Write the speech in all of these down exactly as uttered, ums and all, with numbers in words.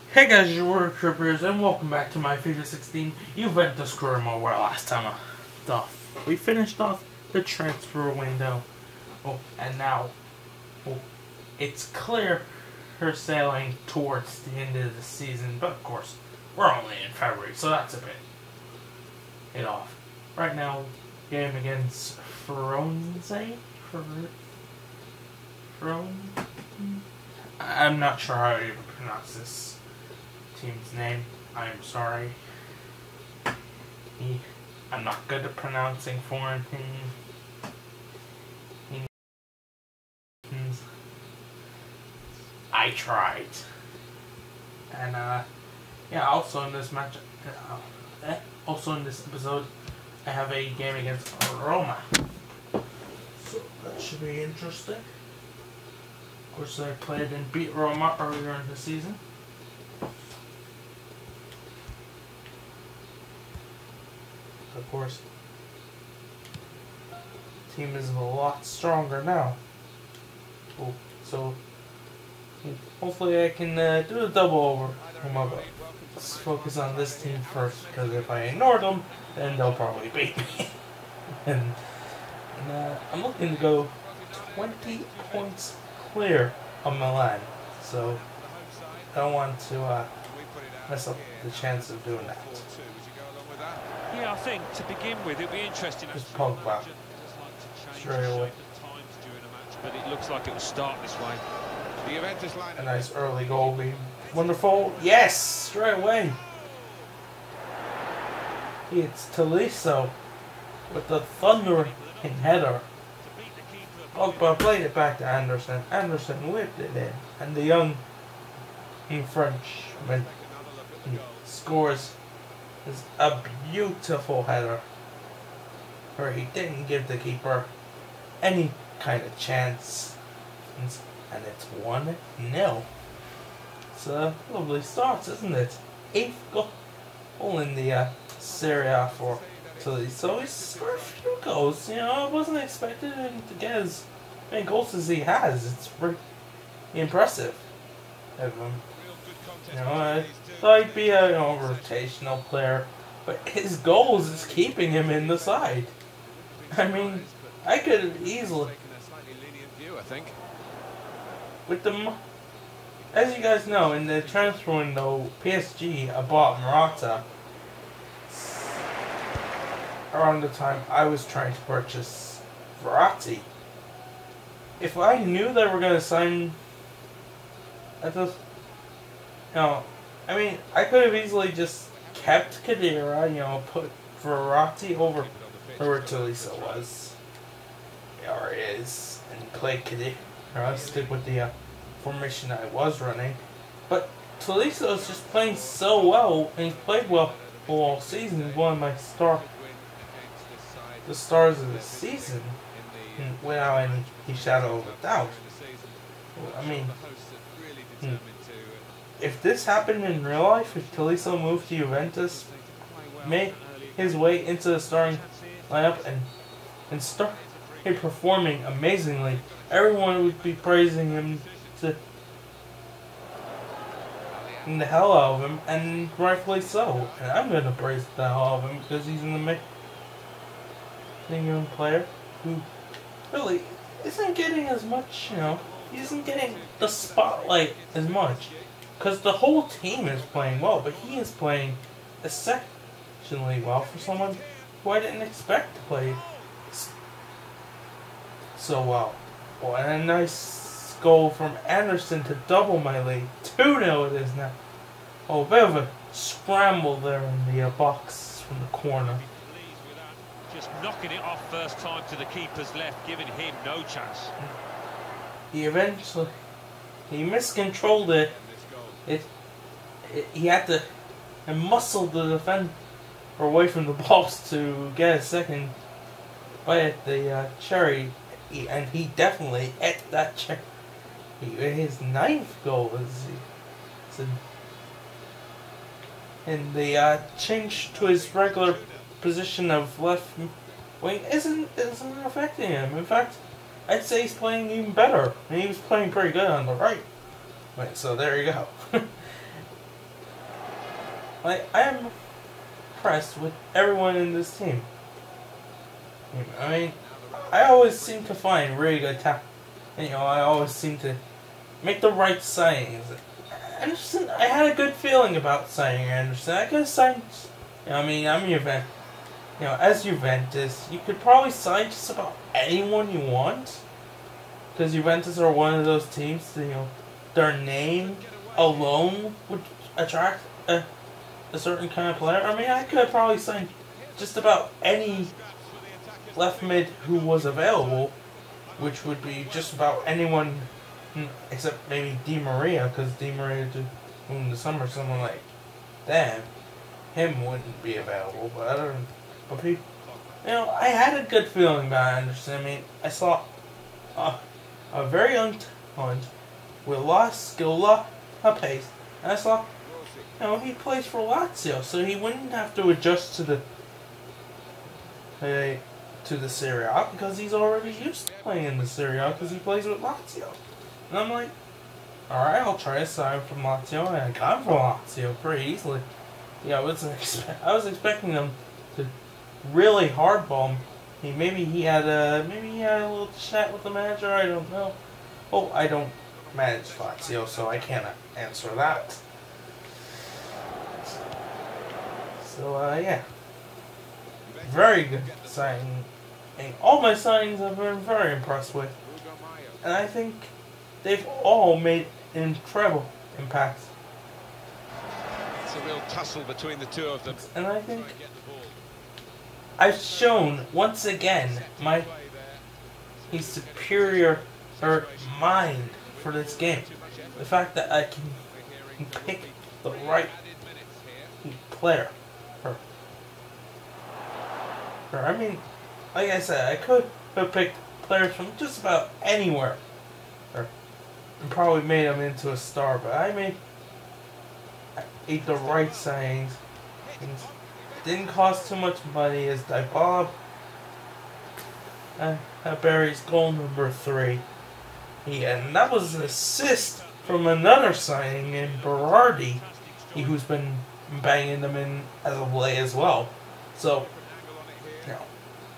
Hey guys, your Word Trippers, and welcome back to my FIFA sixteen Juventus Kurama, where last time uh, we finished off the transfer window. Oh, and now oh, it's clear her sailing towards the end of the season, but of course, we're only in February, so that's a bit it off. Right now, game against Fronze? Fron? I'm not sure how to even pronounce this team's name. I'm sorry. I'm not good at pronouncing foreign things. I tried. And uh, yeah. Also in this match, uh, also in this episode, I have a game against Roma. So that should be interesting. Of course, I played and beat Roma earlier in the season. Of course, the team is a lot stronger now. Oh, so hopefully I can uh, do a double over. Let's focus on this team first, because if I ignore them, then they'll probably beat me. and and uh, I'm looking to go twenty points clear of Milan, so I don't want to uh, mess up the chance of doing that. Yeah, I think to begin with it'll be interesting. Just Pogba straight away. But it looks like it will start this way. A nice early goal, be wonderful. Yes, straight away. It's Tolisso with the thundering header. Pogba played it back to Anderson. Anderson whipped it in, and the young Frenchman scores is a beautiful header where he didn't give the keeper any kind of chance, and it's one nil. It's a lovely start, isn't it? Eighth goal in the uh, Serie A for Italy, so he's scored a few goals. You know, I wasn't expecting him to get as many goals as he has. It's pretty impressive of him. You know, I thought he'd be a you know, rotational player, but his goals is keeping him in the side. I mean, I could easily, with the, as you guys know, in the transfer window, P S G bought Morata around the time I was trying to purchase Verratti. If I knew they were going to sign at this, you know, I mean, I could have easily just kept Khedira, you know, put Verratti over where Tolisso was, or is, and play Khedira. I'll stick with the uh, formation I was running. But Tolisso is just playing so well, and he's played well all season. He's one of my star, the stars of the season, without any shadow of a doubt. I mean, hmm. if this happened in real life, if Tolisso moved to Juventus, made his way into the starting lineup and and started performing amazingly, everyone would be praising him to the hell out of him, and rightfully so. And I'm gonna praise the hell out of him because he's an amazing young player who really isn't getting as much, you know, he isn't getting the spotlight as much. Because the whole team is playing well, but he is playing exceptionally well for someone who I didn't expect to play so well. Oh, and a nice goal from Anderson to double my lead. two nil it is now. Oh, a bit of a scramble there in the uh, box from the corner. Just knocking it off first time to the keeper's left, giving him no chance. He eventually, he miscontrolled it. It, it, he had to and muscle the defender away from the balls to get a second bite at the uh, cherry, he, and he definitely ate that cherry. He, his ninth goal is, is and the uh, change to his regular position of left wing isn't isn't affecting him. In fact, I'd say he's playing even better, and he was playing pretty good on the right. Wait, so there you go. like I am impressed with everyone in this team. I mean, I always seem to find really good talent. You know, I always seem to make the right signings. Anderson, I had a good feeling about signing Anderson. I could have signed. You know, I mean, I'm Juventus. You know, as Juventus, you could probably sign just about anyone you want. Because Juventus are one of those teams that, you know, their name alone would attract a, a certain kind of player. I mean, I could have probably signed just about any left mid who was available, which would be just about anyone except maybe Di Maria, because Di Maria in the summer, someone like them, him wouldn't be available. But other than, but people, you know, I had a good feeling about Anderson. I mean, I saw a, a very young talent with a lot of skill, a lot of pace, and I saw, you know, he plays for Lazio, so he wouldn't have to adjust to the uh, to the Serie A because he's already used to playing in the Serie A because he plays with Lazio. And I'm like, alright, I'll try to sign from Lazio, and I got him from Lazio pretty easily. Yeah, I was, expe I was expecting them to really hardball him. He, maybe he had a maybe he had a little chat with the manager, I don't know. Oh, I don't manage Lazio, so I can't answer that. So, uh, yeah. Very good signing. And all my signings I've been very impressed with. And I think they've all made incredible impacts. It's a real tussle between the two of them. And I think I've shown once again my his superior or mind for this game. The fact that I can pick the right player. Or, or I mean, like I said, I could have picked players from just about anywhere. Or and probably made him into a star, but I made I ate the right signings. Things didn't cost too much money as Dybala. Uh, Barry's goal number three. Yeah, and that was an assist from another signing in Berardi, he who's been banging them in as of late as well. So, you know,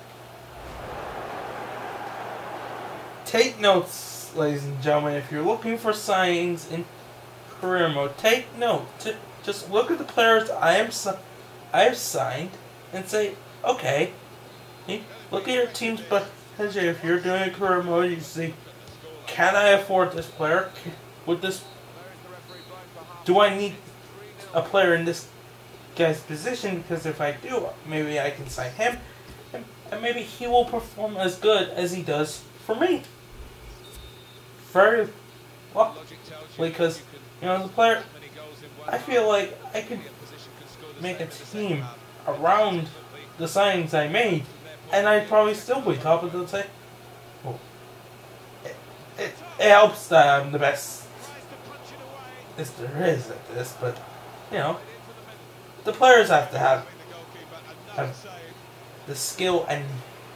take notes, ladies and gentlemen. If you're looking for signings in career mode, take note. Just look at the players I am I have signed and say, okay, look at your team's budget. If you're doing a career mode, you see, can I afford this player? With this, do I need a player in this guy's position? Because if I do, maybe I can sign him, and, and maybe he will perform as good as he does for me. Very well, because you know the player. I feel like I could make a team around the signings I made, and I'd probably still be top of the table. Well, it, it, it helps that I'm the best as there is at this, but you know, the players have to have, have the skill and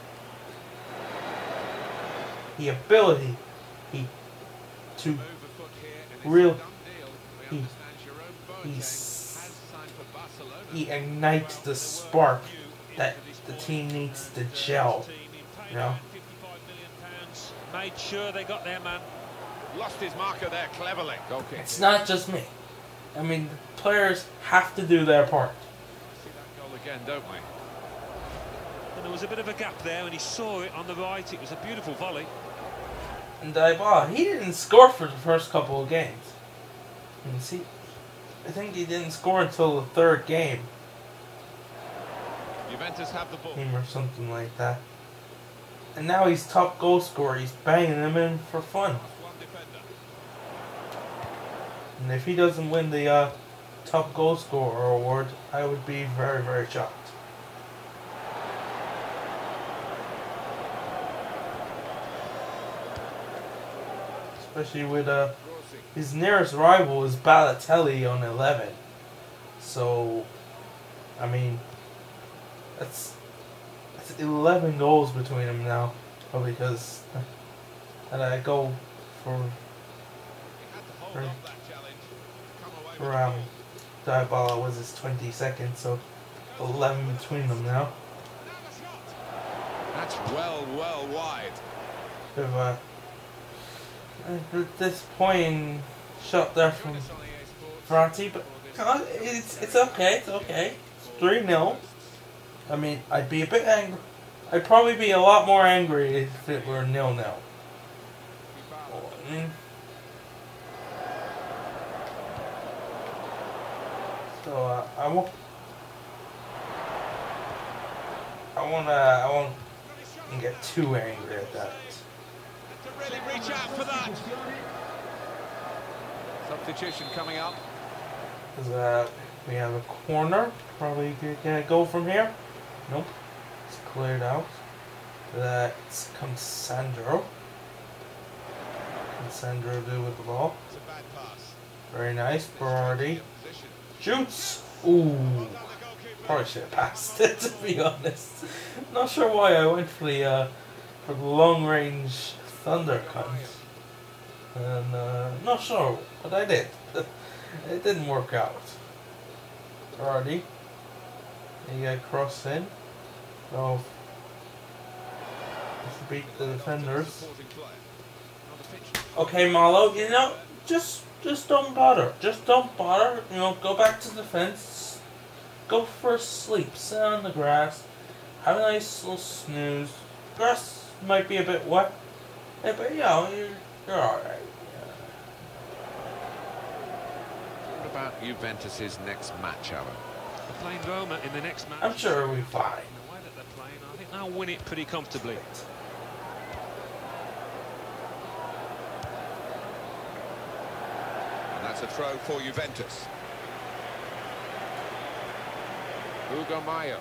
the ability he, to real he, he's, he ignites the spark that the team needs to gel, you know. Made sure they got their man. Lost his marker there cleverly. Okay. It's not just me. I mean, the players have to do their part. See that goal again, don't we? And there was a bit of a gap there, and he saw it on the right. It was a beautiful volley. And Dybala, he didn't score for the first couple of games. And see, I think he didn't score until the third game. Juventus have the ball. Or something like that. And now he's top goal scorer. He's banging them in for fun. And if he doesn't win the uh, top goal scorer award, I would be very, very shocked. Especially with uh, his nearest rival is Balotelli on eleven. So, I mean, that's that's eleven goals between them now. Well, because and I go for for, for um, Dybala was his twenty-second, so eleven between them now. That's well, well wide. Bit of a a disappointing shot there from Verratti, but uh, it's it's okay, it's okay. It's three nil. I mean, I'd be a bit angry. I'd probably be a lot more angry if it were nil nil. I mean, so uh, I won't. I wanna. I won't get too angry at that. To really reach out for that. Substitution coming up. Cause uh, we have a corner. Probably get a goal from here. Nope. It's cleared out. That's Cansandro. Cansandro do with the ball. It's a bad pass. Very nice. Berardi shoots. Ooh. Probably should have passed it, to be honest. Not sure why I went for the uh, for the long range thunder cut. And uh, not sure, but I did. It didn't work out. Berardi. You get cross in. So just beat the defenders. Okay, Malo, you know, just just don't bother. Just don't bother. You know, go back to the fence. Go for a sleep. Sit on the grass. Have a nice little snooze. Grass might be a bit wet, yeah, but you know, you're you're all right. What about Juventus's next match, Alan? They're playing Roma in the next match. I'm sure we'll be fine. The way that they're playing, I think they'll win it pretty comfortably. And that's a throw for Juventus. Hugo Mayo.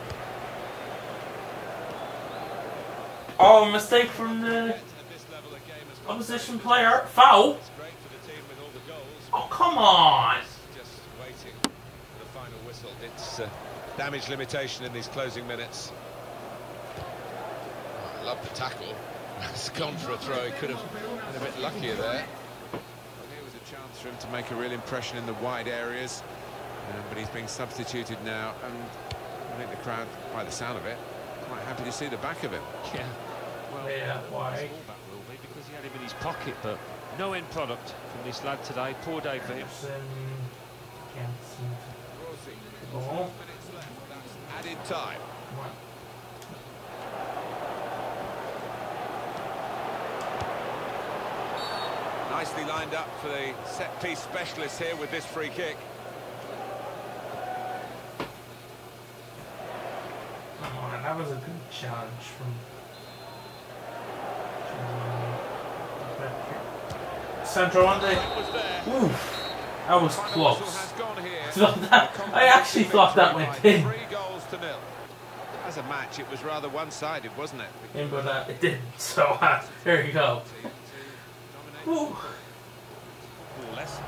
Oh, mistake from the opposition player. Foul. Oh, come on. Just waiting for the final whistle. It's uh, damage limitation in these closing minutes. Oh, I love the tackle. It's gone for a throw. He could have been a bit luckier there. Well, here was a chance for him to make a real impression in the wide areas. Uh, but he's being substituted now, and I think the crowd, by the sound of it, quite happy to see the back of him. Yeah. Well, Yeah, why? his fullback will be because he had him in his pocket, but no end product from this lad today. Poor day for him. Can't seem to- Four minutes left. That's added time. Nicely lined up for the set-piece specialist here with this free kick. Come on, that was a good challenge from. Central one day. That was there. Oof, that was Final close. whistle has gone here. So that, I actually thought that went in. Three goals to nil. As a match, it was rather one-sided, wasn't it? In, but uh, it didn't. So uh, there you go. Ooh. Lesson.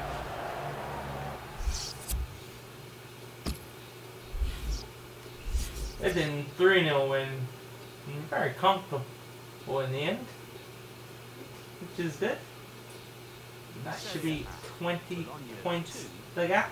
It didn't three nil win. Very comfortable in the end, which is good. That should be twenty points the gap.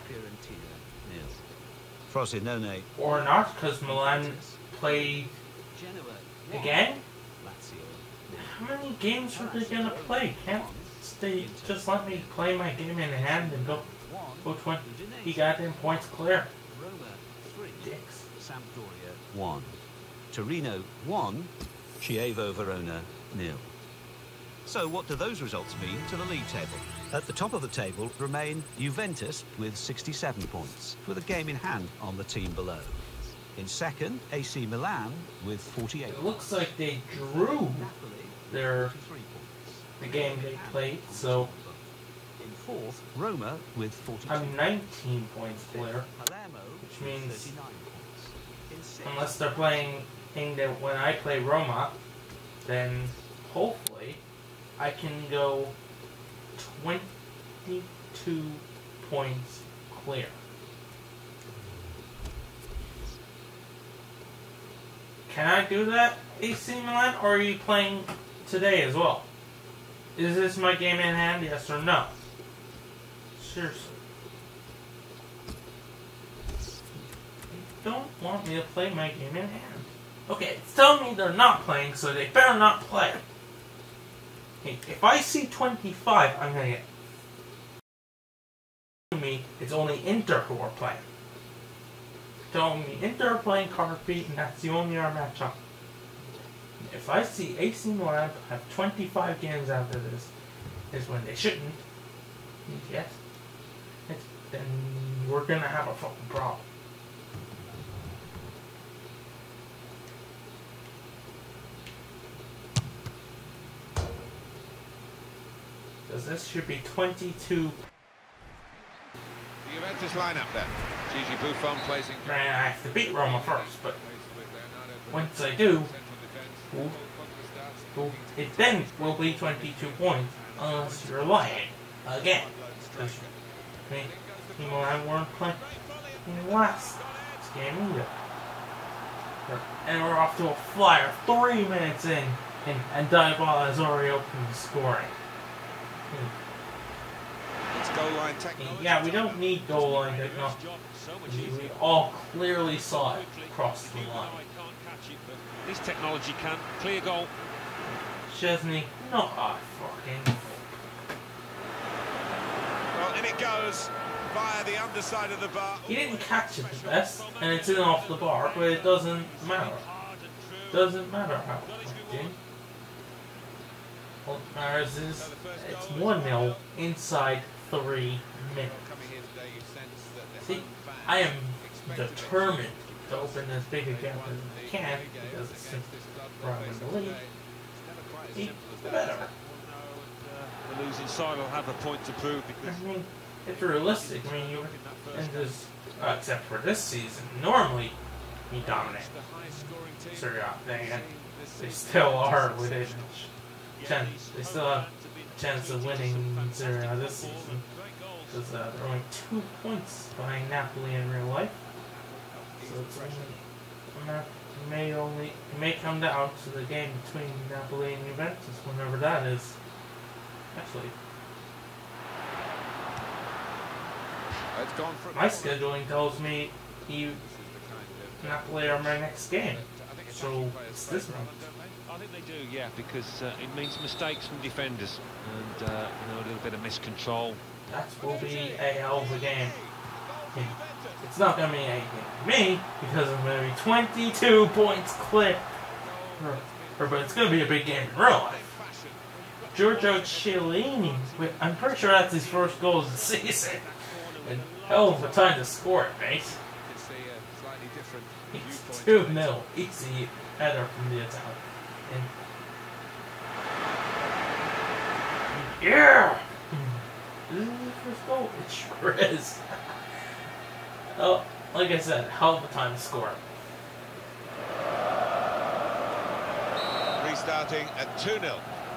Frosinone Or not, because Milan played again. How many games are they going to play? Can't they just let me play my game in hand and go, go twenty goddamn points clear? Dicks. Sampdoria one, Torino one, Chievo Verona nil. So what do those results mean to the league table? At the top of the table remain Juventus with sixty-seven points, with a game in hand on the team below. In second, A C Milan with forty-eight. It looks like they drew their the game they played, so In fourth, Roma with forty-two. I'm nineteen points clear. Palermo, Which means- thirty-nine points. In sixth, Unless they're playing thing that when I play Roma, then hopefully I can go twenty-two points clear. Can I do that, A C Milan, or are you playing today as well? Is this my game in hand, yes or no? Seriously. don't want me to play my game in hand. Okay, it's telling me they're not playing, so they better not play. Hey, if I see twenty-five, I'm gonna get... me, it's only Inter who are playing. Telling me Inter are playing Carpi, and that's the only our matchup. If I see A C Milan have twenty-five games after this, is when they shouldn't. Yes. It's, then we're gonna have a fucking problem. Because this should be twenty-two. The Juventus lineup then. Gigi Buffon plays in. I have to beat Roma first, but once I do, well, well, it then will be twenty-two points, unless you're lying again. Because I mean, you know, I weren't playing in last game either. And we're off to a flyer, three minutes in, and, and Dybala has already opened the scoring. It's goal line technology. Yeah, we don't need goal line technology. We all clearly saw it cross the line. This technology can clear goal. Chesney, not a fucking. Well, in it goes via the underside of the bar. He didn't catch it the best, and it's in off the bar, but it doesn't matter. Doesn't matter how it did. What matters is it's one nil inside three minutes. See, I am determined to open as big a gap as I can because it's since we're in the league. See, better. The losing side will have a point to prove because I mean, it's realistic. I mean, you and just uh, except for this season, normally you dominate Serie A. They, they still are within. Chance, they still have a chance of winning Serie A this season because uh, they're only two points behind Napoli in real life. So it's only it may only it may come down to the game between Napoli and Juventus, whenever that is. Actually, It's gone for my scheduling tells me you Napoli are my next game, so it's this month. I think they do, yeah, because uh, it means mistakes from defenders and uh, you know, a little bit of miscontrol. That will be a hell of a game. It's not going to be a game for me because I'm going to be twenty-two points clear. Or, or, but it's going to be a big game in real life. Giorgio Chiellini, I'm pretty sure that's his first goal of the season. And hell of a time to score it, mate. It's two nil. Easy header from the attack. And yeah! This is his first goal. It sure is. Oh, like I said, hell of a time to score. Restarting at two nil.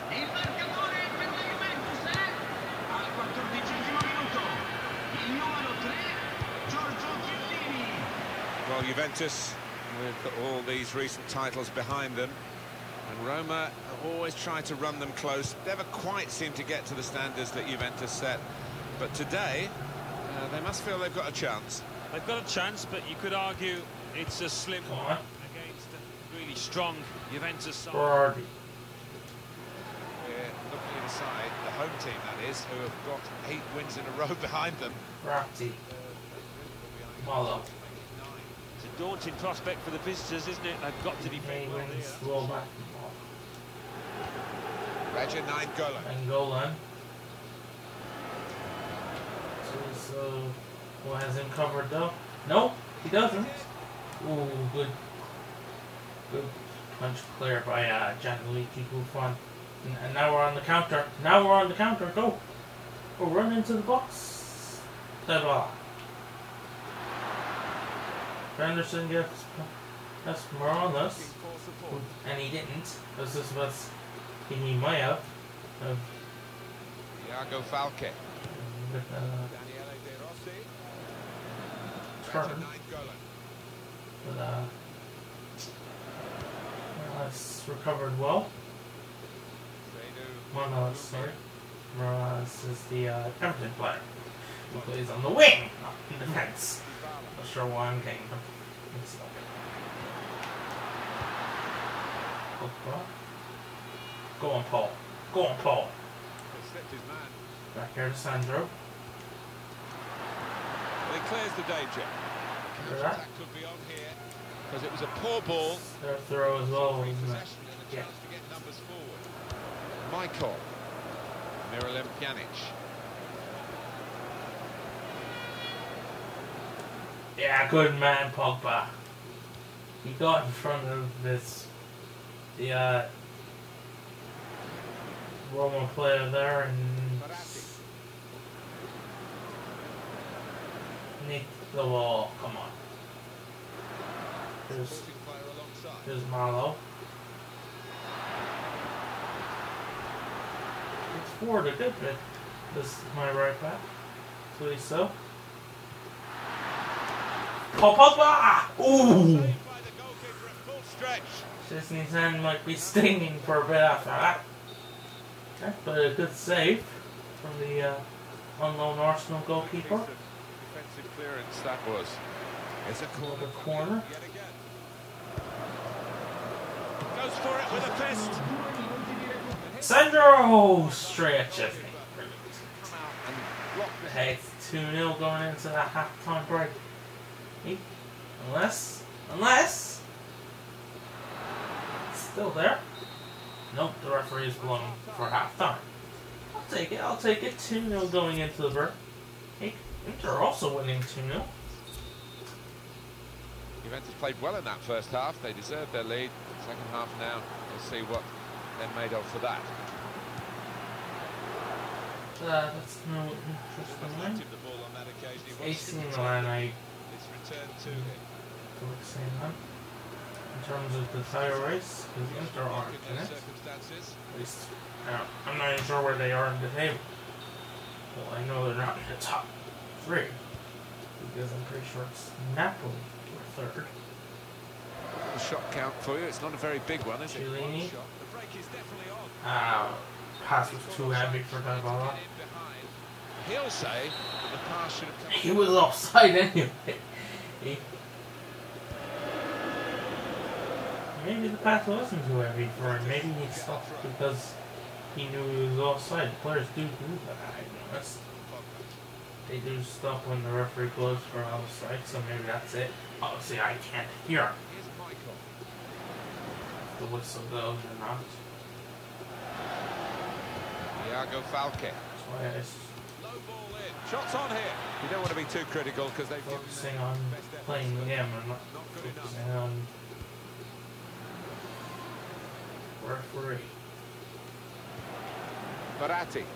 Well, Juventus, with all these recent titles behind them, and Roma have always tried to run them close, never quite seem to get to the standards that Juventus set. But today, uh, they must feel they've got a chance. They've got a chance, but you could argue it's a slim one against a really strong Juventus side. Berardi. We're looking at a side, the home team that is, who have got eight wins in a row behind them. Ratti. Malo. It's a daunting prospect for the visitors, isn't it? They've got to defend well here. Low back. Regia Nainggolan. Nainggolan. So, so, who has him covered though? No, he doesn't. Ooh, good. Good punch clear by uh, Gianluigi Buffon. And, and now we're on the counter. Now we're on the counter. Go. We'll run into the box. Dybala. Henderson gets that's Morales, and he didn't, because this was he might have. Uh, Iago Falque. with uh, Daniele De Rossi. turn. Regia Nainggolan. But uh, Morales recovered well. Morales, sorry. Morales is the uh, Everton player who plays on the wing, not in defense. Not sure why I'm getting him It's not. Pogba. Go on, Paul. Go on, Paul. He slipped his man. Back here to Sandro. Well, he clears the danger. Hear that? That could be on here because it was a poor ball. Their throw as well, Free isn't it? possession and a Yeah. chance to get numbers forward. Michael. Miralem Pjanic. Yeah, good man, Pogba. He got in front of this, the uh, Roma player there and nicked the ball. Come on. There's, Supporting player alongside. there's Malo. It's forward a good bit. This is my right back. So so. Paul Pogba! Ooh! Saved by the goalkeeper at full stretch. Disney's hand might be stinging for a bit after that. Okay, but a good save from the uh, unknown Arsenal goalkeeper. Piece of defensive clearance that was. It's a corner. Another corner. Yet again. Goes for it with a fist. Sandro! Straight at Chesney. Come out and block the Hey, it's two nil going into that half-time break. Hey, Unless, unless, it's still there. Nope, the referee is blowing for half-time. I'll take it, I'll take it. two nil going into the break. Hey, Inter also winning two nil. Juventus played well in that first half. They deserved their lead. Second half now, we'll see what they're made of for that. Uh, that's no interesting line. The ball on that occasion. He A wants C to Milan, I It's returned to him. would say that. In terms of the title race, because Inter aren't In in those it. circumstances. At least, I don't, I'm not even sure where they are in the table. Well, I know they're not in the top three. Because I'm pretty sure it's Napoli for third. The shot count for you. It's not a very big one, is it? Chiellini. One shot. The break is definitely on. Uh, pass was too heavy for Dybala. In behind. He'll say that the pass should have come. He was offside anyway. He, maybe the pass wasn't too heavy for him. Maybe he stopped because he knew he was offside. Players do do that, I noticed. They do stop when the referee blows for offside, so maybe that's it. Obviously, I can't hear Here's Michael. if the whistle goes or not. Iago Falque. That's why I was Low ball in. Shots on here. You don't want to be too critical because they've given focusing their on best efforts, playing the but game and not not good enough. focusing on referee. Verratti.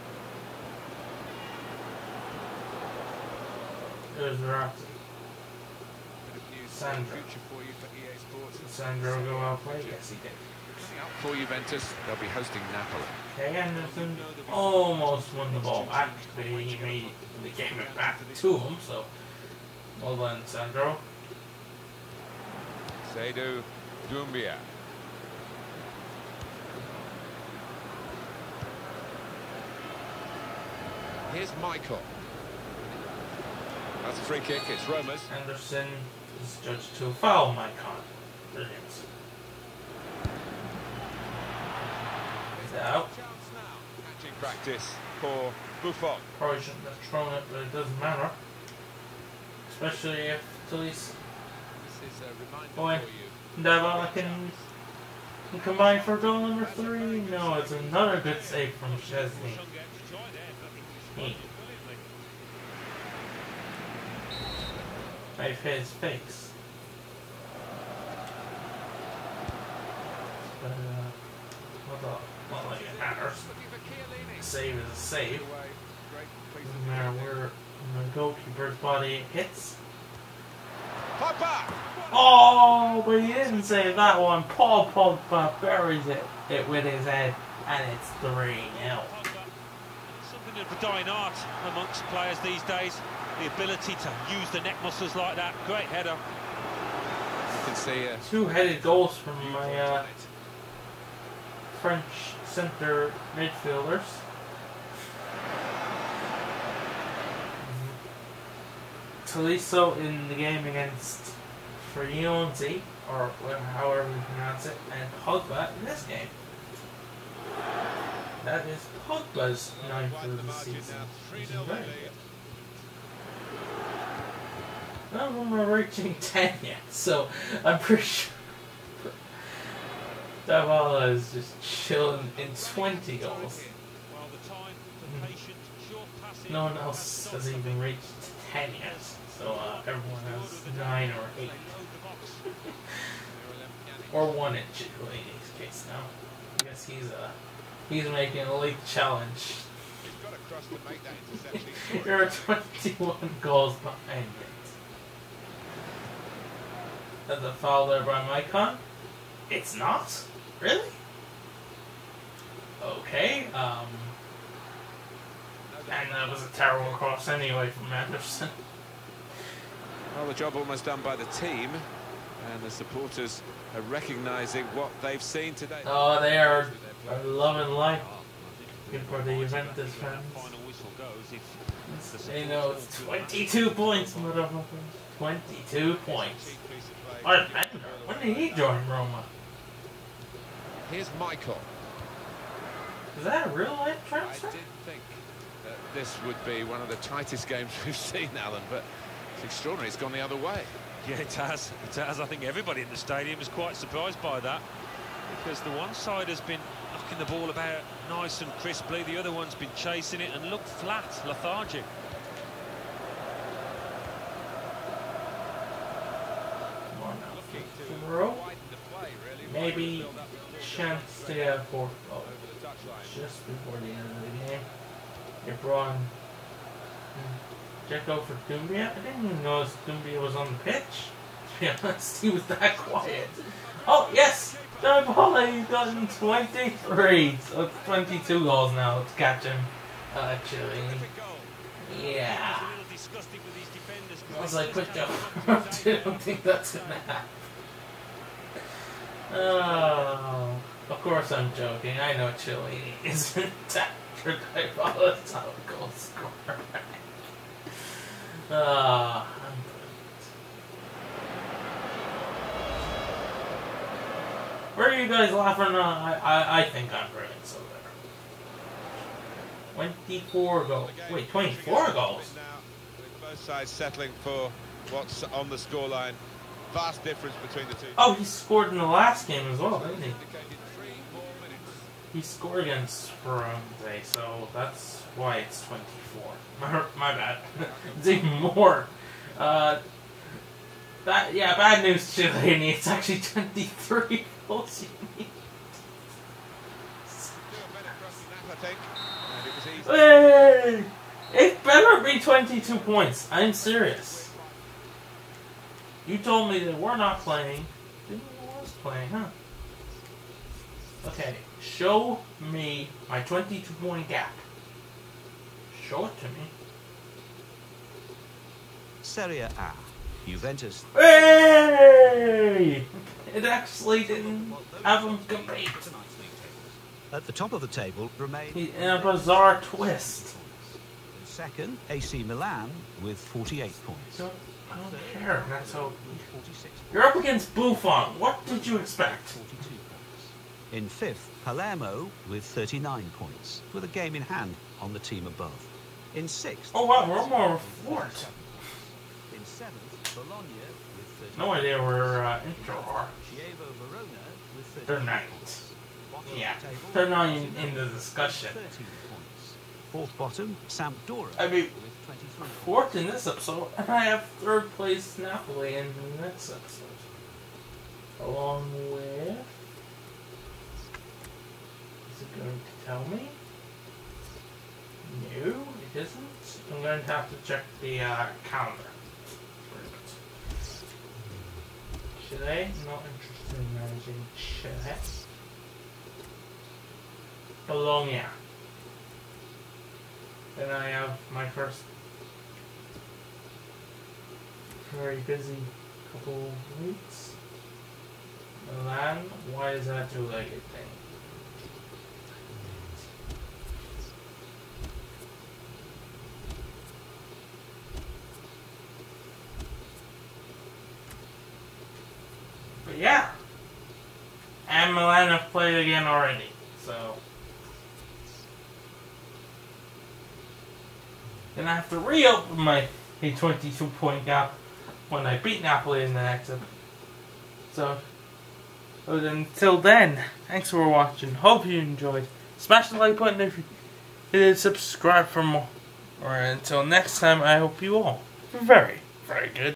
There's Verratti. Bit of news Sandro. future for you for E A Sports. Did Sandro go out play? Yes, he did. Coming up for Juventus, they'll be hosting Napoli. Kay Anderson almost won the ball back, but he made the game it back to him, so well done, Sandro. Seydou Doumbia. Here's Michael. That's a free kick, it's Roma's. Anderson is judged to a foul, Maicon. Brilliant. He's out. Chance now. Catching practice for Buffon. Probably shouldn't have thrown it, but it doesn't matter. Especially if Talise This is a reminder Boy. for you. Dybala can, can combine for goal number three. No, it's another good save from Chesney. He made his face. But, uh, what the, not like it matters. Looking for Chiellini. Save is a save. Away. Great piece Doesn't of matter defense. where the goalkeeper's body hits. Pogba. Oh, but he didn't save that one. Paul Pogba buries it, it with his head, and it's three nil. Something of a dying art amongst players these days. The ability to use the neck muscles like that. Great header. You can see uh, Two-headed goals from my uh, French centre midfielders. Tolisso in the game against Frionzi, or however you pronounce it, and Pogba in this game. That is Pogba's ninth of the season. Which is very good. None of them are reaching ten yet, so I'm pretty sure Dybala is just chilling in twenty goals. No one else has even reached ten yet, so uh, everyone has nine or eight. Or one in Chiellini's case now. I guess he's uh, he's making a league challenge. There are twenty-one goals behind it. That's a foul there by Maicon. It's not? Really? Okay, um... and that was a terrible cross anyway from Anderson. Well, the job almost done by the team, and the supporters are recognising what they've seen today. Oh, they are, are loving life. Good for the Juventus fans. They know it's twenty-two points, motherfuckers. twenty-two points. What, when did he join Roma? Here's Michael. Is that a real life transfer? I didn't think that this would be one of the tightest games we've seen, Alan, but it's extraordinary. It's gone the other way. Yeah, it has. It has. I think everybody in the stadium is quite surprised by that, because the one side has been knocking the ball about nice and crisply, the other one's been chasing it and looked flat, lethargic. Maybe chance to get a fourth goal just before the end of the game. They brought in Dzeko for Doumbia. I didn't even notice Doumbia was on the pitch. To be honest, he was that quiet. Oh, yes! Dybala, he's gotten twenty-three. So it's twenty-two goals now. Let's catch him. Uh, actually. Yeah. I was like, quick job. I don't think that's gonna happen. Oh, of course I'm joking. I know Chiellini isn't after Dybala's top goal scorer. Ah, I'm brilliant. Where are you guys laughing? Uh, I, I I think I'm brilliant. So there. twenty-four goals. Wait, twenty-four goals. Both sides settling for what's on the scoreline. Vast difference between the two. Oh, he scored in the last game as well, didn't he? He scored against Ferrante, so that's why it's twenty-four. My, my bad. It's even more. Uh, that yeah, bad news, Chiellini. It's actually twenty-three goals you need. Hey! It better be twenty-two points. I'm serious. You told me that we're not playing. Didn't know I was playing, huh? Okay, show me my twenty-two point gap. Show it to me. Serie A, Juventus. Hey! It actually didn't have them compete. At the top of the table remain In a bizarre twist. second, A C Milan with forty-eight points. So, I don't care. That's how. You're up against Buffon. What did you expect? forty-two points. In fifth, Palermo with thirty-nine points, with a game in hand on the team above. In sixth, Oh wow, we're more fourth. in seventh, Bologna with thirty. No idea where uh, Inter are. Chievo Verona with thirty. They're ninth. Yeah, they're not in, in the discussion. thirteen points. Fourth bottom, Sampdoria I mean, with twenty-three. fourth in this episode, and I have third place Napoli in the next episode. Along with... Is it going to tell me? No, it isn't. I'm going to have to check the uh, calendar. Chile, not interested in managing Chile. Bologna. Then I have my first very busy couple of weeks. Milan, why is that two-legged thing? yeah. And Milan have played again already, so. Then I have to reopen my a twenty-two point gap when I beat Napoli in the next episode. So, but until then, thanks for watching. Hope you enjoyed. Smash the like button if you did, subscribe for more. Or until next time, I hope you all are very, very good.